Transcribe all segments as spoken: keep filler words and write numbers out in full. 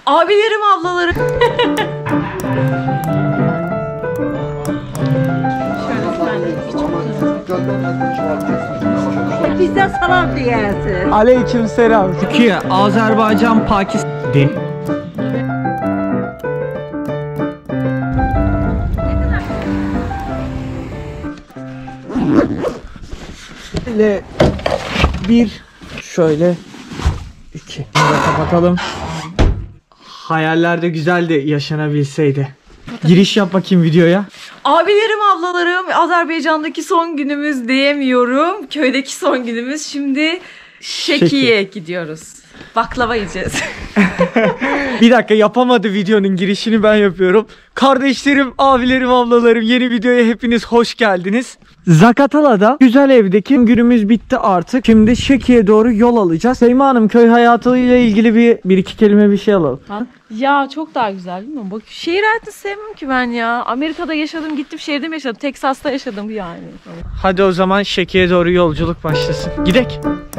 Abilerim, ablalarım. Bizde salam diyersin. Aleykümselam. Türkiye, Azerbaycan, Pakistan. Şöyle bir, şöyle iki. Bunu da kapatalım. Hayaller de güzeldi yaşanabilseydi. Giriş yap bakayım videoya. Abilerim, ablalarım, Azerbaycan'daki son günümüz diyemiyorum. Köydeki son günümüz. Şimdi Şeki'ye gidiyoruz. Baklava yiyeceğiz. Bir dakika, yapamadı videonun girişini ben yapıyorum. Kardeşlerim, abilerim, ablalarım, yeni videoya hepiniz hoş geldiniz. Zakatala'da güzel evdeki günümüz bitti artık. Şimdi Şeki'ye doğru yol alacağız. Seyma Hanım, köy hayatıyla ilgili bir, bir iki kelime bir şey alalım. Ya çok daha güzel değil mi? Bak, şehir hayatını sevmem ki ben ya. Amerika'da yaşadım, gittim şehirde mi yaşadım? Teksas'ta yaşadım yani. Hadi o zaman Şeki'ye doğru yolculuk başlasın. Gidek.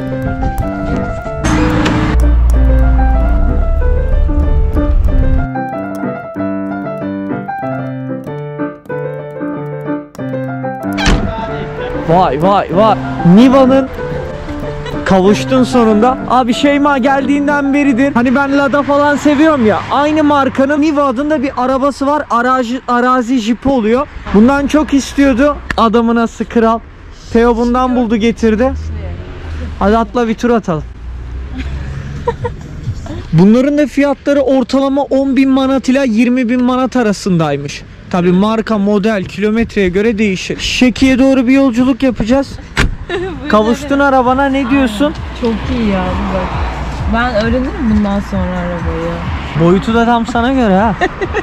Vay vay vay. Niva'nın kavuştun sonunda. Abi Şeyma geldiğinden beridir. Hani ben Lada falan seviyorum ya. Aynı markanın Niva adında bir arabası var. Arazi, arazi jipi oluyor. Bundan çok istiyordu. Adamı nasıl kral. Teo bundan buldu getirdi. Hadi atla bir tur atalım. Bunların da fiyatları ortalama on bin manat ile yirmi bin manat arasındaymış. Tabi marka, model, kilometreye göre değişir. Şeki'ye doğru bir yolculuk yapacağız. Kavuştun arabana, ne diyorsun? Çok iyi ya bak. Ben öğrenirim bundan sonra arabayı. Boyutu da tam sana göre ha.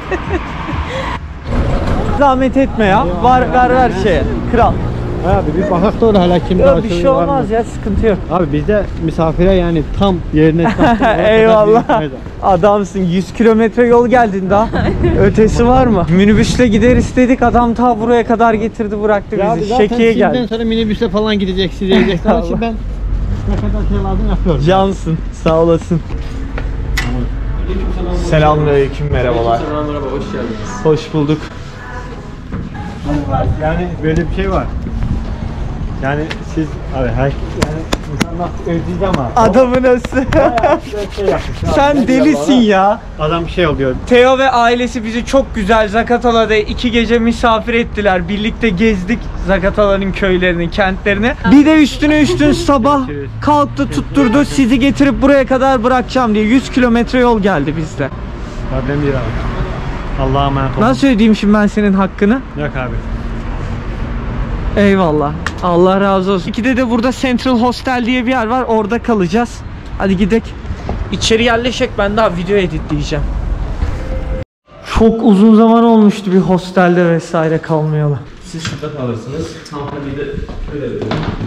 Zahmet etme ya. Var, ver ver şeye. Kral. Abi bir bakak da orada hala kim daha Yok, bir şey olmaz ya, sıkıntı yok. Abi bizde misafire yani tam yerine Eyvallah. Adamsın, yüz kilometre yol geldin daha. Ötesi var mı? Minibüsle gider istedik, adam ta buraya kadar getirdi, bıraktı ya bizi. Şeki'ye geldi. Sizden sonra minibüsle falan gideceksiniz, diyeceksiniz. Ama şimdi ben ne kadar şey lazım yapıyorum. Cansın, sağ olasın. Selamünaleyküm, merhabalar. Selam, merhaba, hoş geldiniz. Hoş bulduk. Yani böyle bir şey var. Yani siz abi her yani insanlar özleyeceğim ama Adamı nasıl? şey Sen delisin ya. Adam bir şey oluyor. Teo ve ailesi bizi çok güzel Zakatala'da iki gece misafir ettiler. Birlikte gezdik Zakatala'nın köylerini, kentlerini. Bir de üstüne üstün sabah kalktı, tutturdu, sizi getirip buraya kadar bırakacağım diye. yüz kilometre yol geldi bizde. Ben bir abi. Allah'a emanet olun. Nasıl ödeyeyim şimdi ben senin hakkını? Yok abi. Eyvallah. Allah razı olsun. İkide de burada Central Hostel diye bir yer var. Orada kalacağız. Hadi gidelim. İçeri yerleşek, ben daha video editleyeceğim. Çok uzun zaman olmuştu bir hostelde vesaire kalmayalı. Siz şurada kalırsınız. Hanımefendi de öyle yapıyor.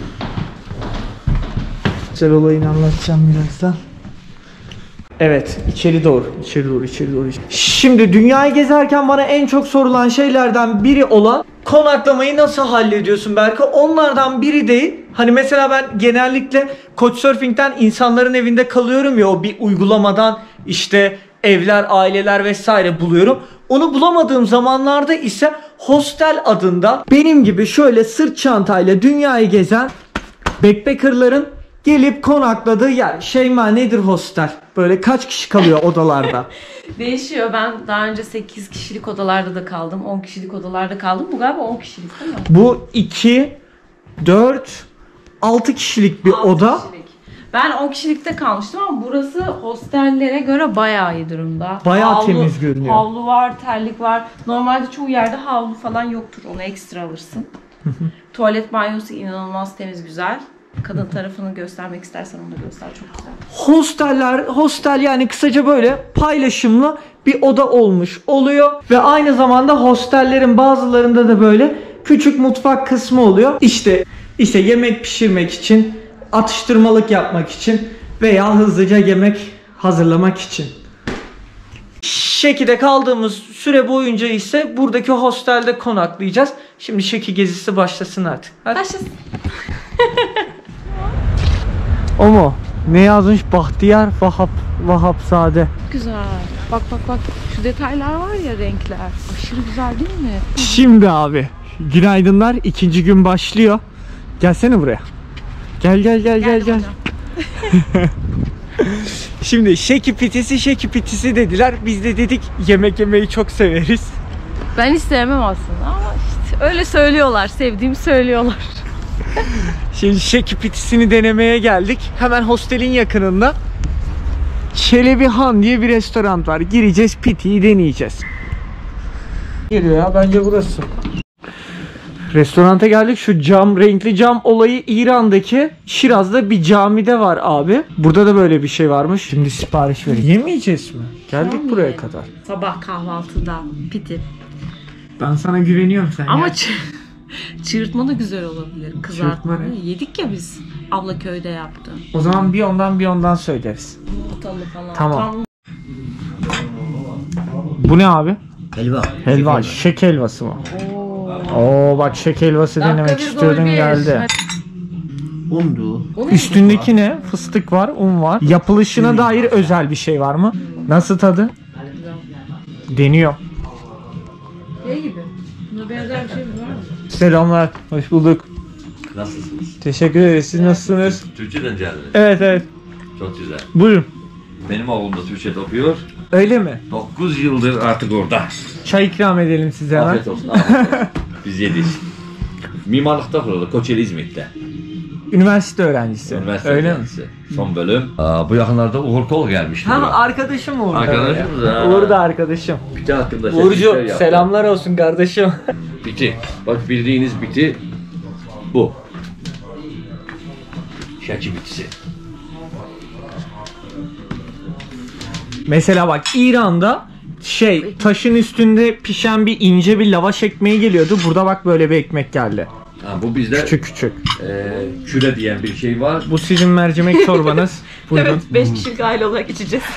Güzel olayını anlatacağım birazdan. Evet, içeri doğru, içeri doğru, içeri doğru. Şimdi dünyayı gezerken bana en çok sorulan şeylerden biri olan konaklamayı nasıl hallediyorsun Berke? Onlardan biri değil. Hani mesela ben genellikle Couchsurfing'den insanların evinde kalıyorum ya, o bir uygulamadan işte evler, aileler vesaire buluyorum. Onu bulamadığım zamanlarda ise Hostel adında benim gibi şöyle sırt çantayla dünyayı gezen backpacker'ların gelip konakladığı yer. Şeyma, nedir hostel? Böyle kaç kişi kalıyor odalarda? Değişiyor. Ben daha önce sekiz kişilik odalarda da kaldım. on kişilik odalarda kaldım. Bu galiba on kişilik değil mi? Bu iki, dört, altı kişilik bir altı oda. Kişilik. Ben on kişilikte kalmıştım ama burası hostellere göre bayağı iyi durumda. Bayağı havlu, temiz görünüyor. Havlu var, terlik var. Normalde çoğu yerde havlu falan yoktur. Onu ekstra alırsın. Tuvalet banyosu inanılmaz temiz, güzel. Kadın tarafını göstermek istersen onu da göster, çok güzel. Hosteller, hostel yani kısaca böyle paylaşımlı bir oda olmuş oluyor. Ve aynı zamanda hostellerin bazılarında da böyle küçük mutfak kısmı oluyor. İşte, işte yemek pişirmek için, atıştırmalık yapmak için veya hızlıca yemek hazırlamak için. Şeki'de kaldığımız süre boyunca ise buradaki hostelde konaklayacağız. Şimdi Şeki gezisi başlasın artık. Hadi. Başlasın. O mu? Ne yazmış? Bahtiyar Vahap Vahapzade. Güzel. Bak bak bak. Şu detaylar var ya, renkler. Aşırı güzel değil mi? Şimdi abi günaydınlar. İkinci gün başlıyor. Gelsene buraya. Gel gel gel gel Geldim gel. hocam. Şimdi şeki pitisi şeki pitisi dediler. Biz de dedik yemek yemeyi çok severiz. Ben hiç sevmem aslında ama işte öyle söylüyorlar. Sevdiğimi söylüyorlar. Şimdi şeki pitisini denemeye geldik. Hemen hostelin yakınında Çelebi Han diye bir restoran var. Gireceğiz, pitiyi deneyeceğiz. Geliyor ya, bence burası. Restoranta geldik. Şu cam, renkli cam olayı İran'daki Şiraz'da bir camide var abi. Burada da böyle bir şey varmış. Şimdi sipariş verin. Yemeyeceğiz mi? Geldik Tamam, buraya yiyelim. kadar. Sabah kahvaltıda piti. Ben sana güveniyorum, sen Ama ya. çı- çığırtma da güzel olabilir. Kızartma. Çığırtma ne? Yedik ya biz. Abla köyde yaptı. O zaman bir ondan bir ondan söyleriz. Yumurtalı falan. Tamam. Tam Bu ne abi? Helva. Helva. Şek helvası mı? Oo bak, şek helvası dakika denemek bir, istiyordum, gol bir. geldi. Undu. O ne? Üstündeki ne? Fıstık var, un var. Yapılışına dair özel bir şey var mı? Nasıl tadı? Deniyor. Şey gibi. Buna benzer bir şey mi var mı? Selamlar, hoş bulduk. Nasılsınız? Teşekkür ederiz. Siz nasılsınız? Türkçeden geldiniz. Evet evet. Çok güzel. Buyurun. Benim oğlum da Türkçe'de okuyor. Öyle mi? dokuz yıldır artık orada. Çay ikram edelim size hemen. Afiyet olsun. Afiyet olsun. Biz yedik. Mimarlıkta kuruldu. Kocaeli İzmit'te. Üniversite öğrencisi. Üniversite Öyle öğrencisi. Son bölüm. Aa, bu yakınlarda Uğur Kol gelmişti. mi? Ha, buraya. arkadaşım Uğur. da Arkadaşımız böyle. ha. Uğur da arkadaşım. Biti hakkında Uğurcu şey yaptı. selamlar olsun kardeşim. Biti. Bak bildiğiniz biti bu. Şaki bitisi. Mesela bak, İran'da şey, taşın üstünde pişen bir ince bir lavaş ekmeği geliyordu. Burada bak böyle bir ekmek geldi. Ha, bu bizde Küçük küçük. e, küre diyen bir şey var. Bu sizin mercimek çorbanız. Buyurun. Evet, beş kişilik aile olarak içeceğiz.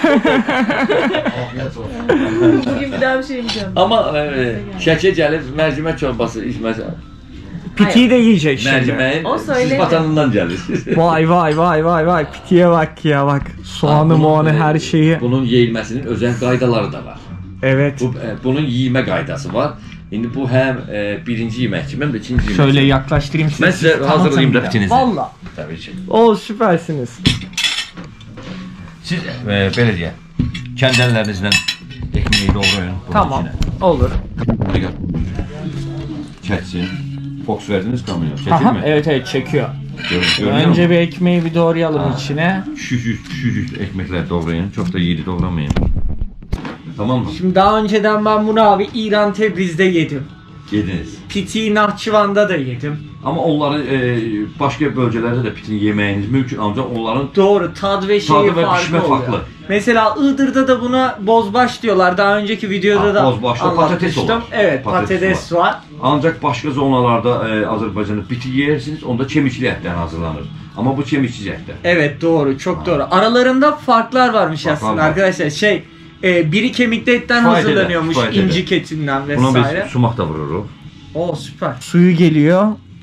Bugün bir daha bir şey yiyeceğim. Ama e, şeke gelip mercimek çorbası içmez. Pitiyi de yiyecek şimdi. Mercimeğin O söyledi. siz vatanından gelir. Vay vay vay vay vay. Pitiye bak ya, bak. Soğanı Bunun, moğanı e, her şeyi. Bunun yeyilmesinin özel qaydaları da var. Evet. Bu, e, bunun yiyilme qaydası var. İndi bu hem e, birinci yemek kimi hem de ikinci yemek. Şöyle yaklaştırayım size. Ben size Siz hazırlayayım da tanıtın pitinizi. ya. Valla. Tabii ki. Oo, süpersiniz. Siz e, belə deyək, kəndəllərinizlə ekmeği doğrayın. bunun Tamam. içine. Olur. Buraya gel. Çeksin. Fox verdiniz kamyon. Çekil Aha, mi? evet evet, çekiyor. Gör, görünüyor Önce mu? bir ekmeği bir doğrayalım Ha. içine. Küçücük küçücük ekmekler doğrayın. Çok da yiğidi doğramayın. Tamam mı? Şimdi daha önceden ben bunu abi İran Tebriz'de yedim. Yediniz. Pitiyi Nahçıvan'da da yedim. Ama onları e, başka bölgelerde de pitin yeməyiniz mümkün, ancak onların Doğru, tad ve şeyi Tadı ve farklı pişme oluyor. farklı. Mesela Iğdır'da da buna bozbaş diyorlar. Daha önceki videoda Ha, da bozbaşta patates anlatmıştım. olur. Evet, Patates patates, var. ancak başka zonalarda e, Azerbaycan'da biti yersiniz, onda kemikli etten hazırlanır. Ama bu kemiksiz etten. Evet, doğru, çok doğru. Aralarında farklar varmış Farklar aslında var. arkadaşlar. Şey, e, biri kemikli etten Kifayet eder, hazırlanıyormuş, kifayet eder. incik etinden Buna vesaire. biz sumak da vururuz. Oo, süper. Suyu geliyor.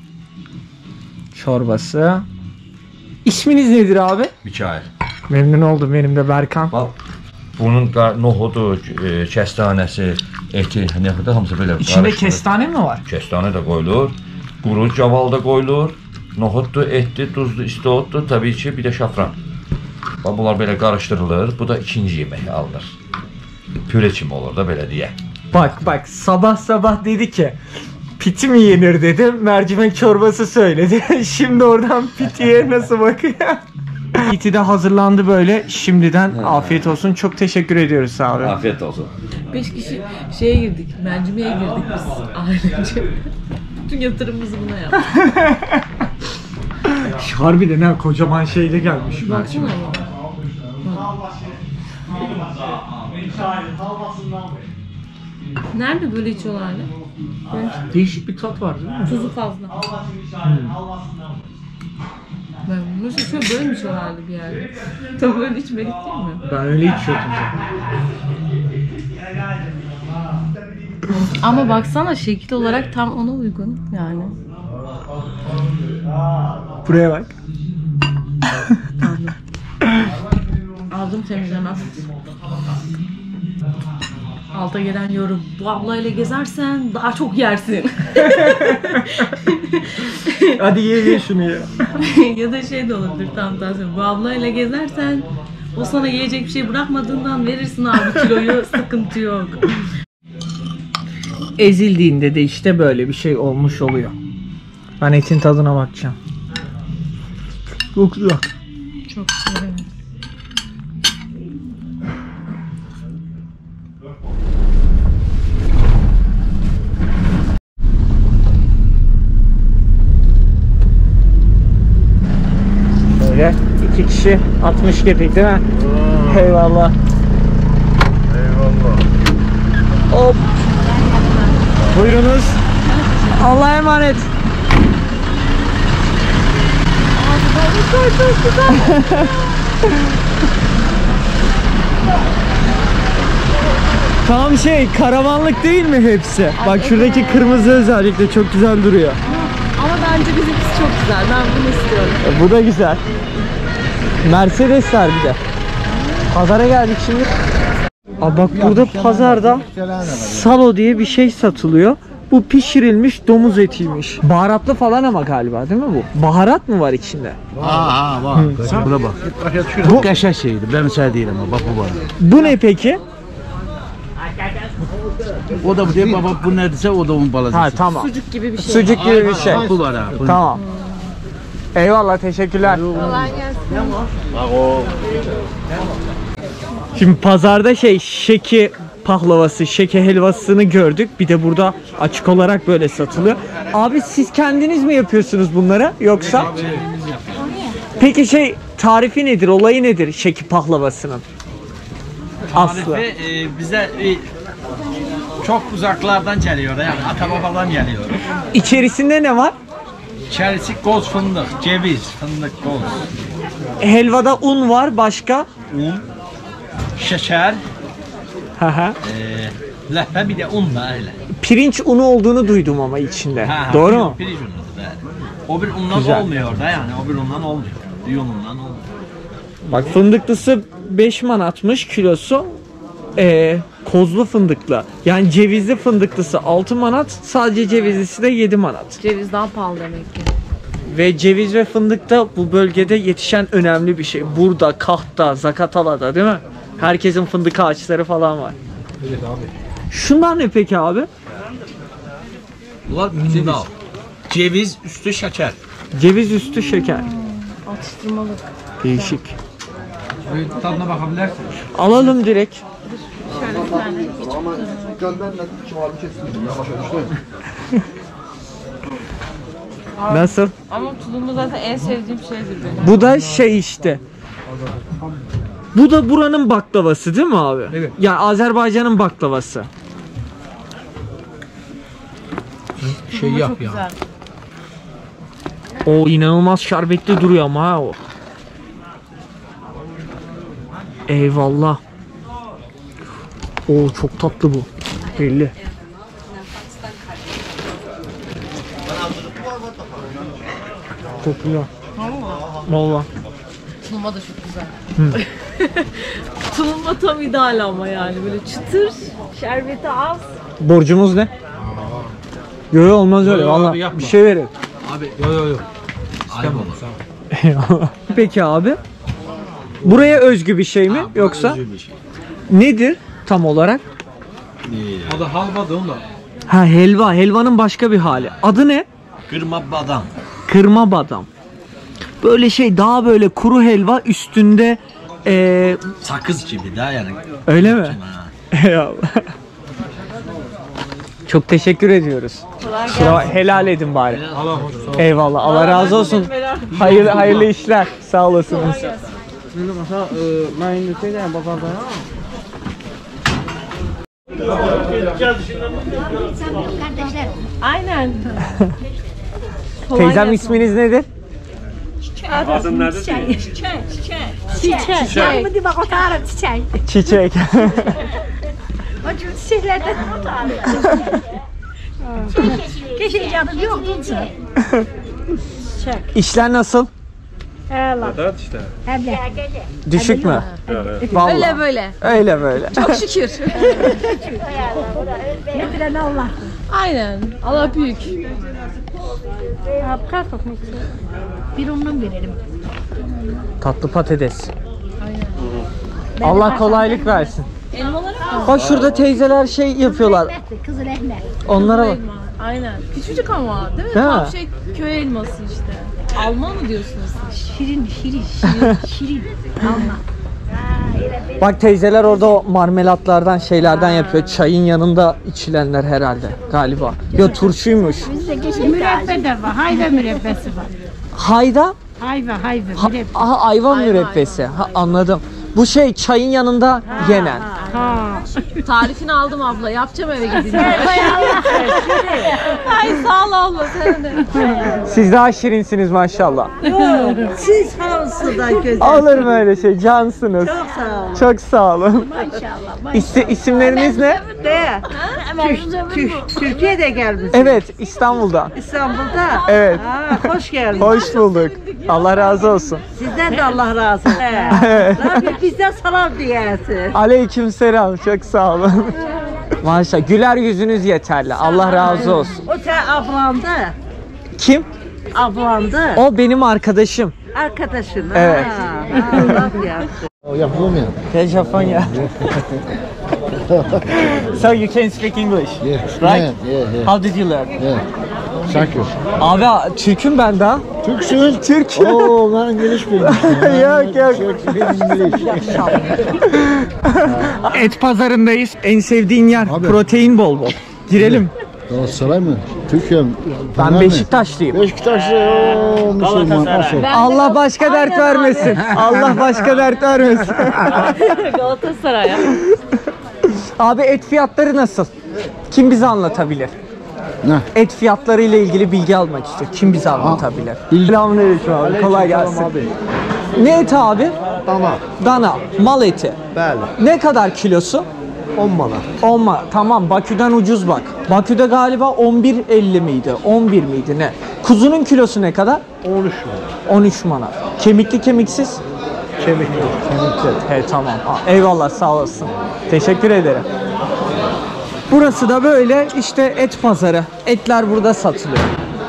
Çorbası. İsminiz nedir abi? Mikail. Memnun oldum, benim de Berkan. Bax, bunun nohudu, e, kəstanəsi, eti, nə qədər hamısı belə İçinde qarışdırılır. kestane mi var? Kestane de koyulur, quru caval da koyulur, nohutdu, etdi, duzlu, istiotdu, tabii ki bir de şafran. Bax, bunlar belə qarışdırılır, bu da ikinci yemək alınır. Püre kimi olur da belə deyək. Bak bak, sabah sabah dedi ki piti mi yenir dedi, mercimek çorbası söyledi. Şimdi oradan pitiye nasıl bakıyor? Piti de hazırlandı böyle. Şimdiden afiyet olsun. Çok teşekkür ediyoruz abi. Afiyet olsun. Beş kişi şeye girdik, mercimeğe girdik biz ailece. Bütün yatırımımızı buna yaptık. Harbiden ha, kocaman şeyle gelmiş Baksana mercimek. ama. Nerede böyle içiyorlardı? Değişik bir tat var değil mi? Tuzu fazla. Ben nasıl şöyle böyle mi içiyorlardı bir yerde? Tabii böyle içmedik değil mi? Ben öyle içiyordum. Ama baksana şekil olarak tam ona uygun yani. Buraya bak. aldım temizlemez. Alta gelen yorum. Bu ablayla gezersen daha çok yersin. Hadi ye ye şunu ya. Ya da şey de olabilir tam tersi. Bu ablayla gezersen o sana yiyecek bir şey bırakmadığından verirsin abi kiloyu, sıkıntı yok. Ezildiğinde de işte böyle bir şey olmuş oluyor. Ben etin tadına bakacağım. Çok güzel. Çok güzel. Böyle iki kişi altmış kepek değil mi? Oo. Eyvallah. Eyvallah. Hop. Buyurunuz. Allah'a emanet. Tam şey karavanlık değil mi hepsi? Bak şuradaki kırmızı özellikle çok güzel duruyor. Ama bence bizimkisi çok güzel. Ben bunu istiyorum. E, bu da güzel. Mercedesler bir de. Pazara geldik şimdi. Aa, bak burada pazarda salo diye bir şey satılıyor. Bu pişirilmiş domuz etiymiş. Baharatlı falan ama galiba değil mi bu? Baharat mı var içinde? Ha ha bak. Buna bak. Bu kaşar şeydi. Ben mesela değilim ama bak bu bana. Bu ne peki? O da bu değil baba bu neredeyse o da onun balazası. Ha tamam. Sucuk gibi bir şey. Sucuk gibi bir şey. Bu var ha. Bu. Tamam. Eyvallah teşekkürler. Kolay gelsin. Bak o. Şimdi pazarda şey şeki pahlavası, şeke helvasını gördük. Bir de burada açık olarak böyle satılıyor. Abi siz kendiniz mi yapıyorsunuz bunları yoksa? Peki şey tarifi nedir, olayı nedir şeki pahlavasının? Aslı. Tarifi e, bize e, çok uzaklardan geliyor yani ata babadan geliyor. İçerisinde ne var? İçerisi goz fındık, ceviz, fındık, goz, Helvada un var, başka? un, şeker, Hı hı. e, ləhbə bir de un da öyle. Pirinç unu olduğunu duydum ama içinde. Ha, ha, Doğru pirinç- mu? Pirinç unudur yani. O bir undan Güzel. olmuyor da yani o bir undan olmuyor. Bir unundan olmuyor. Bak fındıklısı beş manatmış kilosu. Ee, kozlu fındıklı. Yani cevizli fındıklısı altı manat, sadece cevizlisi de yedi manat. Ceviz daha pahalı demek ki. Ve ceviz ve fındık da bu bölgede yetişen önemli bir şey. Burada, Kaht'ta, Zakatala'da değil mi? Herkesin fındık ağaçları falan var. Evet abi. Şunlar ne peki abi? Bunlar ceviz. Ceviz üstü şeker. Ceviz üstü şeker. Atıştırmalık. Değişik. Tadına bakabilirsin. Alalım direkt. Şöyle bir tane. Nasıl? Ama tulumu zaten en sevdiğim şeydir benim. Bu da şey işte. Bu da buranın baklavası değil mi abi? Evet. Yani Azerbaycan'ın baklavası. Şey Tulumu yap çok ya. güzel. O inanılmaz şerbetli duruyor ama ha o. Eyvallah. O çok tatlı bu. Belli. Çok güzel. Vallahi. Tulumba da çok güzel. Tulumba tam ideal ama yani böyle çıtır, şerbeti az. Borcumuz ne? Yo yo olmaz öyle Yo, yo, abi vallahi. yapma. Bir şey verin. Abi yo yo yo. Ayıp olur. Eyvallah. Peki abi. Buraya özgü bir şey mi yoksa Özür bir şey. nedir tam olarak? O da halva da onda. Ha helva. Helvanın başka bir hali. Adı ne? Kırma badam. Kırma badam. Böyle şey daha böyle kuru helva üstünde eee Sakız gibi daha yani. öyle mi? Ha. Eyvallah. Çok teşekkür ediyoruz. Kolay Sıra helal edin bari. Allah olsun. Eyvallah. Allah razı olsun. Hayırlı hayırlı işler. Sağ olasınız. Aynen. Teyzem isminiz nedir? Adın nedir? Çiçek. Çiçek. Bak otarım çiçek. Çiçek. O cür çiçeklerden otarım. Keşke icadım yok. Çiçek. İşler nasıl? Allah. Dört işte. Hadi. Düşük mü? Vallahi. Öyle böyle. Öyle böyle. Çok şükür. Getiren Allah. Aynen. Allah büyük. Bir ondan verelim. Tatlı patates. Allah kolaylık versin. Elmaları mı? Bak şurada teyzeler şey yapıyorlar. Kızıl ehler. Onlara bak. Elma. Aynen. Küçücük ama değil mi? Değil Tam mi? şey köy elması işte. Alma mı diyorsunuz siz? Şirin, şirin, şirin, şirin. Alma. Bak teyzeler orada o marmelatlardan şeylerden yapıyor. Çayın yanında içilenler herhalde galiba. Ya turşuymuş. Bizde geçen mürebbe de var. Hayva mürebbesi var. Hayda. Hayva, hayva Ha, mürebbe. aha ayva mürebbesi. Ha, anladım. Bu şey çayın yanında yenen. Ha. Tarifini aldım abla. Yapacağım eve gidince. Ay sağ ol abla sen de. Siz daha şirinsiniz maşallah. Siz hamsıdan güzel. Olur mu öyle şey? Cansınız. Çok sağ olun. Çok sağ olun. Maşallah. İsi, isimleriniz ne? De. Tür- Tür- Türkiye'de gelmiş. Evet, İstanbul'da. İstanbul'da. Evet. Ha, hoş geldin. Hoş bulduk. Allah razı olsun. Sizden de Allah razı olsun. Evet. Rabbim bizden salam diyersin. Aleykümselam. Çok sağ olun. Maşallah. Güler yüzünüz yeterli. Allah razı olsun. O sen ablandı. Kim? Ablandı. O benim arkadaşım. Arkadaşın. Evet. Ha, ha, Allah yapsın. Yapılmıyor. Hey Japonya. So you can speak English, Yeah. right? Yeah, yeah, yeah. How did you learn? Yeah. Thank you. Abi Türk'üm ben daha. Türksün? Türk. Oo, ben İngiliz bilmiştim. Yok yok. İngiliz. Et pazarındayız. En sevdiğin yer. Abi. Protein bol bol. Girelim. Galatasaray mı? Türkiye mi? Ben Fener mi? Beşiktaşlıyım. Beşiktaşlı. Oo, Müslüman. Nasıl? Allah başka dert vermesin. Allah başka dert vermesin. Galatasaray. Abi et fiyatları nasıl? Kim bize anlatabilir? Ne? Et fiyatları ile ilgili bilgi almak istiyor. Kim bize anlatabilir? Selamünaleyküm abi. Kolay gelsin. Ne eti abi? Dana. Dana. Mal eti. Bəli. Ne kadar kilosu? on manat. on ma. Tamam, Bakü'den ucuz bak. Bakü'de galiba on bir elli miydi? on bir miydi ne? Kuzunun kilosu ne kadar? on üç manat. on üç manat. Kemikli kemiksiz? Kemikli. Kemikli. He tamam. Aa, eyvallah sağ olasın. Teşekkür ederim. Burası da böyle işte et pazarı. Etler burada satılıyor.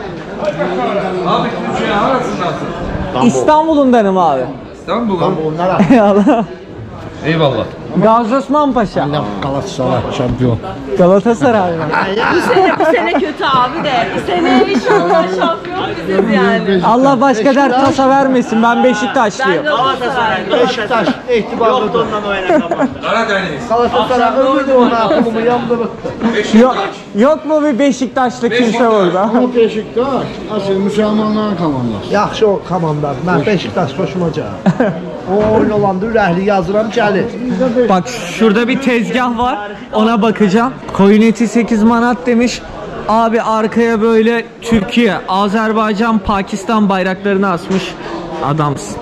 Abi Türkiye arasındasın. İstanbul'undanım abi. İstanbul'un. Bunlara. Eyvallah. Eyvallah. Gazi Osman Paşa. Galatasaray şampiyon. Galatasaray mı? Bu sene, bu sene kötü abi de. Bu sene inşallah şampiyon biziz yani. Allah başka dert tasa vermesin. Ben Beşiktaşlıyım. Galatasaray. Beşiktaş ihtibarlı. Yok ondan Karadeniz. Galatasaray ömrü de ona akılımı yandırıktı. Yok, yok mu bir Beşiktaşlı kimse burada? Ama Beşiktaş asıl Müslümanların komandosu. Yaxşı o komanda. Mən Beşiktaş xoşuma gəlir. O oyun olanda ürəkli yazıram gəlir. Bak şurada bir tezgah var. Ona bakacağım. Koyun eti sekiz manat demiş. Abi arkaya böyle Türkiye, Azerbaycan, Pakistan bayraklarını asmış. Adamsın.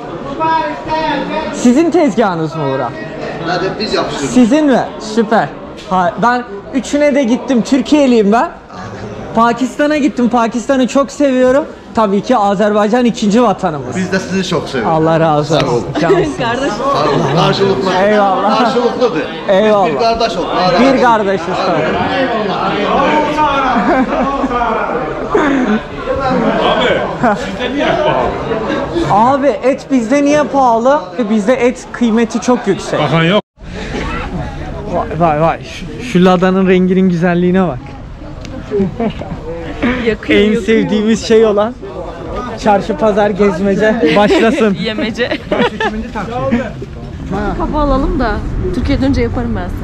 Sizin tezgahınız mı bura? Hadi biz yapıştırdık. Sizin mi? Süper. Ha, ben üçüne de gittim. Türkiye'liyim ben. Pakistan'a gittim. Pakistan'ı çok seviyorum. Tabii ki Azerbaycan ikinci vatanımız. Biz de sizi çok seviyoruz. Allah razı olsun. Cansın. Kardeş. Karşılıklı. Eyvallah. Karşılıklıdır. Eyvallah. Bir kardeş ol. Bir kardeşiz tabii. Abi et bizde niye pahalı? Bizde et kıymeti çok yüksek. Bakan yok. Vay vay vay. Şu, şu ladanın renginin güzelliğine bak. Yakıyor, En yakıyor. sevdiğimiz şey olan çarşı pazar gezmece başlasın. Yemece. Kafa alalım da Türkiye'den önce yaparım ben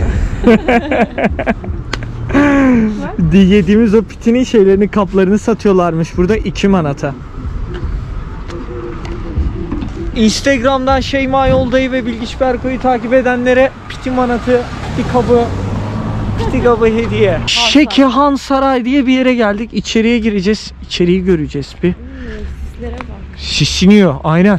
sana. Yediğimiz o pitinin şeylerini, kaplarını satıyorlarmış burada iki manata. Instagram'dan Şeyma Yoldayı ve Bilgiç Berko'yu takip edenlere piti manatı, bir kabı, piti kabı hediye. Şekihan Saray diye bir yere geldik. İçeriye gireceğiz. İçeriği göreceğiz bir. Şişiniyor aynen.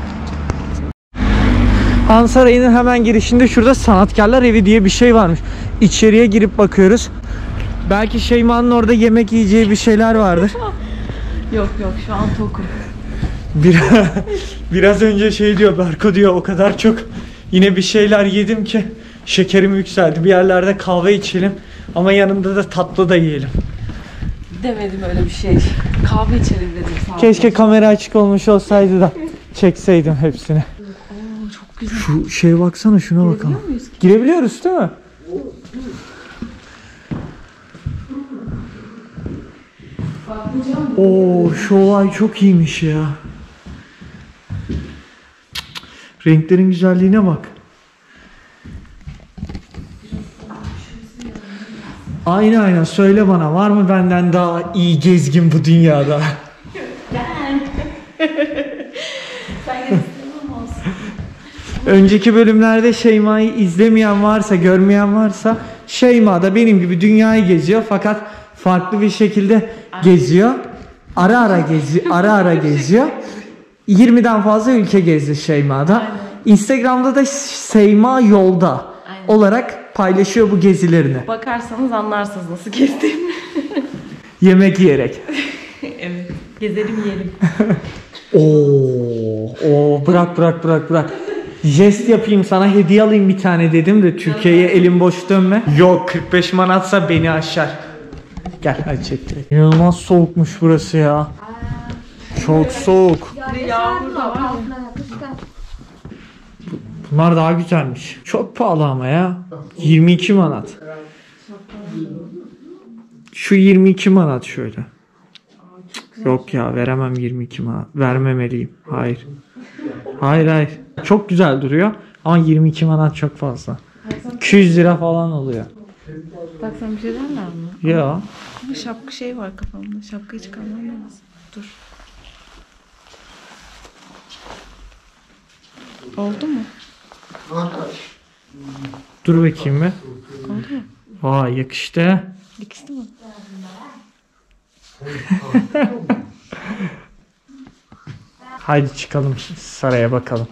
Han Sarayı'nın hemen girişinde şurada Sanatkarlar Evi diye bir şey varmış. İçeriye girip bakıyoruz. Belki Şeyma'nın orada yemek yiyeceği bir şeyler vardır. Yok yok şu an tokum. Bir, biraz önce şey diyor Berko diyor o kadar çok yine bir şeyler yedim ki şekerim yükseldi. Bir yerlerde kahve içelim ama yanında da tatlı da yiyelim. Demedim öyle bir şey. Kahve içelim dedim. Sağ Keşke kamera açık olmuş olsaydı da çekseydim hepsini. Oo, çok güzel. Şu şeye baksana, şuna bakalım. Muyuz ki? Girebiliyoruz değil mi? Oo, şu olay çok iyiymiş ya. Renklerin güzelliğine bak. Aynen aynen, söyle bana, var mı benden daha iyi gezgin bu dünyada? Önceki bölümlerde Şeyma'yı izlemeyen varsa, görmeyen varsa, Şeyma da benim gibi dünyayı geziyor fakat farklı bir şekilde geziyor. Ara ara geziyor, ara ara geziyor. yirmiden fazla ülke gezdi Şeyma da. Instagram'da da Şeyma Yolda olarak paylaşıyor bu gezilerini. Bakarsanız anlarsınız nasıl gezdiğimi. Yemek yiyerek. Evet. Gezelim yiyelim. Oo, oo, bırak bırak bırak bırak. Jest yapayım sana, hediye alayım bir tane dedim de Türkiye'ye elim boş dönme. Yok, kırk beş manatsa beni aşar. Gel hadi çek direkt. İnanılmaz soğukmuş burası ya. Çok soğuk. Yağmur da var. Bunlar daha güzelmiş. Çok pahalı ama ya. yirmi iki manat. Şu yirmi iki manat şöyle. Yok ya, veremem yirmi iki manat. Vermemeliyim. Hayır. Hayır hayır. Çok güzel duruyor ama yirmi iki manat çok fazla. iki yüz lira falan oluyor. Bak sana bir şey derler mi? Ya. Ama şapka şey var kafamda. Şapkayı çıkarmam lazım. Dur. Oldu mu? Dur bakayım be. Oldu mu? Vay, yakıştı. Yakıştı mı? Haydi çıkalım saraya bakalım.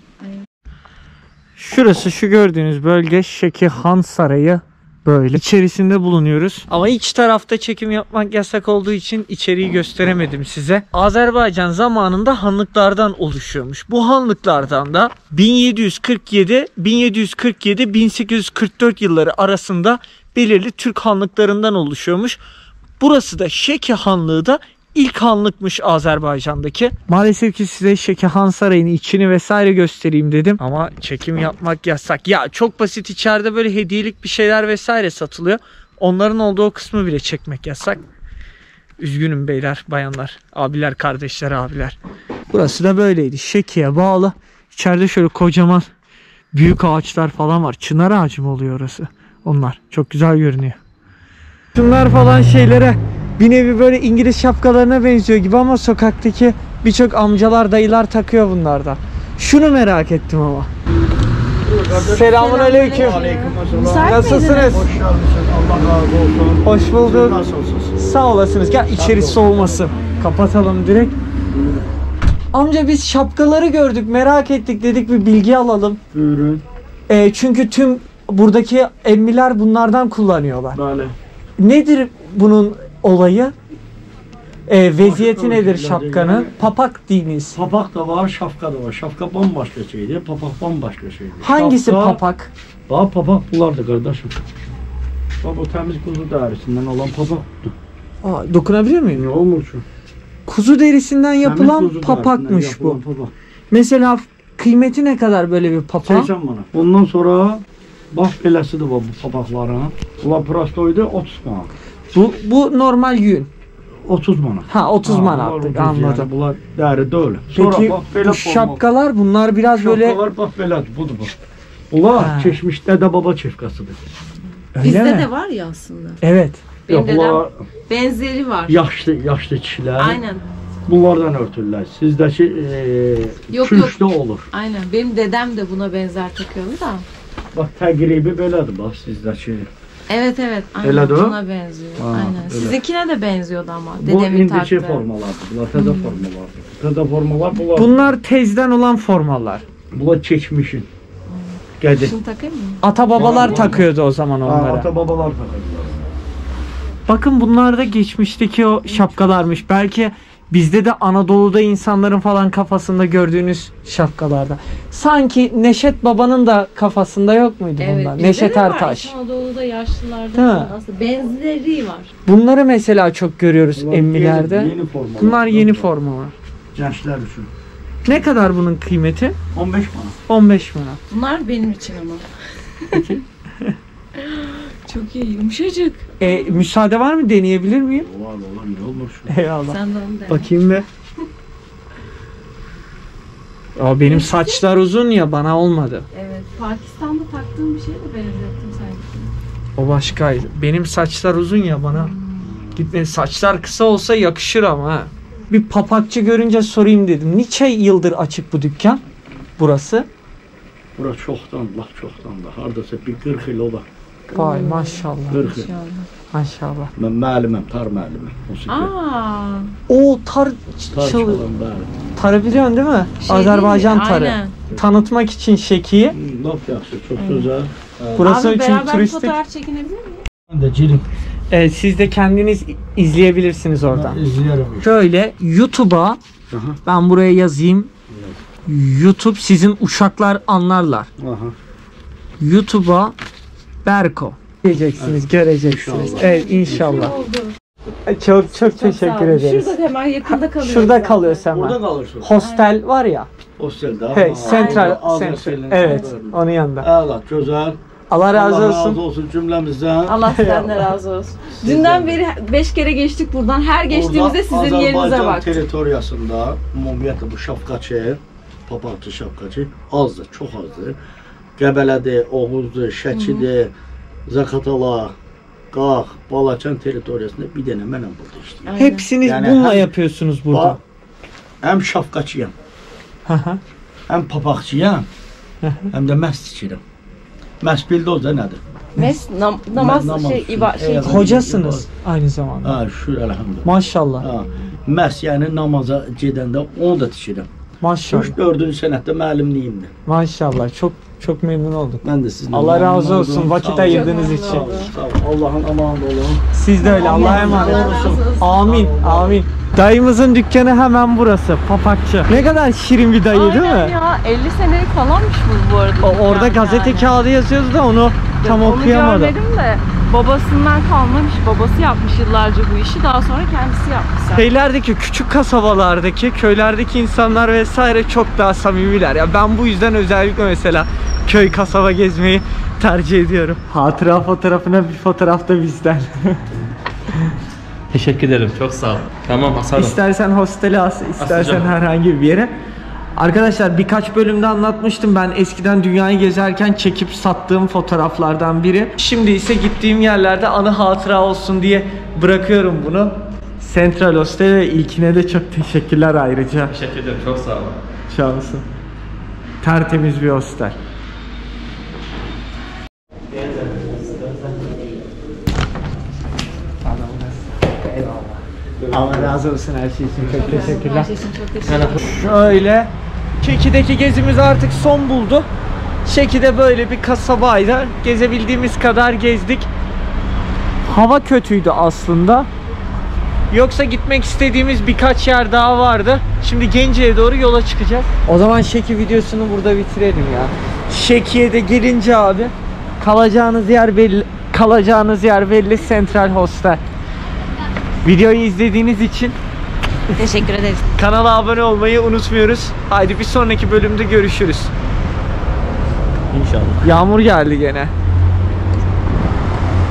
Şurası, şu gördüğünüz bölge Şekihan Sarayı. Böyle içerisinde bulunuyoruz. Ama iç tarafta çekim yapmak yasak olduğu için içeriği gösteremedim size. Azerbaycan zamanında hanlıklardan oluşuyormuş. Bu hanlıklardan da bin yedi yüz kırk yedi bin yedi yüz kırk yedi bin sekiz yüz kırk dört yılları arasında belirli Türk hanlıklarından oluşuyormuş. Burası da Şeki Hanlığı da ilk hanlıkmış Azerbaycan'daki. Maalesef ki size Şekihan Sarayı'nın içini vesaire göstereyim dedim. Ama çekim yapmak yasak. Ya çok basit, içeride böyle hediyelik bir şeyler vesaire satılıyor. Onların olduğu kısmı bile çekmek yasak. Üzgünüm beyler, bayanlar, abiler, kardeşler, abiler. Burası da böyleydi. Şeki'ye bağlı. İçeride şöyle kocaman büyük ağaçlar falan var. Çınar ağacı mı oluyor orası? Onlar. Çok güzel görünüyor. Şunlar falan şeylere bir nevi böyle İngiliz şapkalarına benziyor gibi ama sokaktaki birçok amcalar, dayılar takıyor bunlardan. Şunu merak ettim ama. Selamun aleyküm. Nasılsınız? Hoş geldiniz. Allah razı olsun. Hoş bulduk. Nasılsınız? Sağ olasınız. Gel içeri soğumasın. Kapatalım direkt. Amca biz şapkaları gördük, merak ettik, dedik bir bilgi alalım. Buyurun. E, çünkü tüm buradaki emmiler bunlardan kullanıyorlar. Böyle. Nedir bunun olayı? E, veziyeti nedir şapkanın? Papak diniz. Papak da var, şapka da var. Şapka bambaşka şeydi, papak bambaşka şeydi. Hangisi şapka, papak? Daha papak bulardı kardeşim. Bak o temiz kuzu derisinden olan papaktu. Aa, dokunabilir miyim? Ne olmuş şu? Kuzu derisinden yapılan Temiz kuzu papakmış derisinden bu. yapılan papak. Mesela kıymeti ne kadar böyle bir papak? seksen manat. Ondan sonra bak beləsi de var bu papakların. Ulan prostoydu otuz manat. Bu, bu normal yün. otuz manat. Ha otuz Ha, manatlık, bunlar ucuz anladım. Yani, bunlar değeri de öyle. Peki Sonra bak belə bu şapkalar bunlar biraz Şapkalar böyle... bak belədir, budur bu. Bunlar Ha. keçmiş dədə baba çefkasıdır. Öyle Bizde mi? de var ya aslında. Evet. Benim Yox, dedem bunlar benzeri var. yaşlı, yaşlı kişilər. Aynen. Bunlardan örtürlər. Sizdəki e, Yok, kürşdə yok. olur. Aynen. Benim dedem de buna benzer takıyordu da. Bax təqribi belədir bax sizdəki. Evet evet. Aynen. Elədir o? Buna benziyor. Ha, Aynen. öyle. Sizinkine de benziyordu ama. Bu Dedemin indiki taktığı. formalardır. Bunlar təzə Hmm. formalardır. Təzə formalar bunlar. Bunlar tezden olan formalar. Bunlar keçmişin. Qədim. Şunu takayım mı? Ata babalar Var, takıyordu o zaman Ha, onlara. ata babalar takırlar. Bakın bunlar da geçmişteki o şapkalarmış. Belki Bizde de Anadolu'da insanların falan kafasında gördüğünüz şapkalarda. Sanki Neşet Baba'nın da kafasında yok muydu bunlar? Neşet Ertaş. Anadolu'da yaşlılarda Değil mi? falan aslında benzeri var. Bunları mesela çok görüyoruz emmilerde. Yeni forma. Bunlar yeni forma var. Gençler için. Ne kadar bunun kıymeti? on beş manat. on beş manat. Bunlar benim için ama. Çok iyi, yumuşacık. E, müsaade var mı? Deneyebilir miyim? Var olan ne olur? Eyvallah. Sen de onu dene. Bakayım be. Aa, benim saçlar uzun ya, bana olmadı. Evet, Pakistan'da taktığım bir şeye de benzettim sanki. O başkaydı. Benim saçlar uzun ya, bana. Gitme, saçlar kısa olsa yakışır ama ha. Bir papakçı görünce sorayım dedim. Niçe yıldır açık bu dükkan? Burası? Burası çoktan, laf çoktan da. Hardasa bir kırk yıl ola. Vay maşallah. kırk yıl. Maşallah. Ben müəlliməm, tar müəllimi. Aa. O tar, Tar çalı- çalan bəli. tarı biliyorsun değil mi? Şey Azerbaycan değil mi? tarı. Aynen. Tanıtmak için Şeki'yi. Hı, Laf yaxşı, çok güzel. Burası Abi için beraber bir turistik. fotoğraf çekinebilir miyim? Ben de cirim. Evet, siz de kendiniz izleyebilirsiniz oradan. İzliyorum. Şöyle YouTube'a Aha. ben buraya yazayım. YouTube sizin uşaklar anlarlar. Aha. YouTube'a Berko diyeceksiniz, göreceksiniz. İnşallah. Evet, inşallah. Çok çok teşekkür ederiz. Şurada hemen yakında kalıyor. Şurada kalıyoruz hemen. Orada kalırsın. Hostel var ya. Hostelde. Hey, aha. Central, Adres Central. elinde. Evet, onun yanında. Evet, güzel. Allah razı Allah razı olsun. olsun cümlemizden. Allah sizden de razı olsun. Dünden beri beş kere geçtik buradan. Her geçtiğimizde sizin yerinize Azərbaycan baktık. territoriyasında ümumiyyətlə bu şapkaçı, papaqçı şapkaçı azdır, çox azdır. Qəbələdir, Oğuzdur, Şəkidir, Zaqatala, Qax, Balakən territoriyasında bir dənə mənəm burada işləyirəm. Hepsiniz Yani bununla hem- yapıyorsunuz burada. Həm şapkaçıyam, həm papaqçıyam, həm də məst tikirəm. Məst bildi da nədir? Mes, nam, namaz, Namaz, şey, iba, şey, eyvallah. Hocasınız aynı zamanda. Ha, şükür elhamdülillah. Maşallah. Ha, məst yəni namaza gedəndə onu da tikirəm. Maşallah. üç dördüncü sənətdə müəllimliyimdir. Maşallah. Çok çok memnun olduk. Ben de sizden. Allah razı olsun vakit ayırdığınız için. Sağ olun. Allah'ın amanında olun. Siz de öyle. Allah'a emanet olun. Amin. Amin. Dayımızın dükkanı hemen burası. Papakçı. Ne kadar şirin bir dayı değil Aynen mi? ya, elli senelik falanmış bu bu arada. O, orada dükkan gazete yani. kağıdı yazıyordu da onu tam Onu okuyamadım. görmedim de babasından kalmamış. Babası yapmış yıllarca bu işi. Daha sonra kendisi yapmış. zaten. Şeylerdeki küçük kasabalardaki, köylerdeki insanlar vesaire çok daha samimiler. Ya ben bu yüzden özellikle mesela köy kasaba gezmeyi tercih ediyorum. Hatıra fotoğrafına bir fotoğraf da bizden. Teşekkür ederim. Çok sağ ol. Tamam asarım. İstersen hostele as, istersen Asacağım. herhangi bir yere. Arkadaşlar birkaç bölümde anlatmıştım, ben eskiden dünyayı gezerken çekip sattığım fotoğraflardan biri. Şimdi ise gittiğim yerlerde anı hatıra olsun diye bırakıyorum bunu. Central Hostel ve ilkine de çok teşekkürler ayrıca. Teşekkür ederim. Çok sağ ol. Sağ olsun. Tertemiz bir hostel. Allah razı olsun her şey için. Çok teşekkürler. Her şey için çok teşekkür ederim. Şöyle Şeki'deki gezimiz artık son buldu. Şeki'de böyle bir kasabaydı. Gezebildiğimiz kadar gezdik. Hava kötüydü aslında. Yoksa gitmek istediğimiz birkaç yer daha vardı. Şimdi Gence'ye doğru yola çıkacağız. O zaman Şeki videosunu burada bitirelim ya. Şeki'ye de gelince abi kalacağınız yer belli. Kalacağınız yer belli, Central Hostel. Videoyu izlediğiniz için Teşekkür ederiz. kanala abone olmayı unutmuyoruz. Haydi bir sonraki bölümde görüşürüz. İnşallah. Yağmur geldi gene.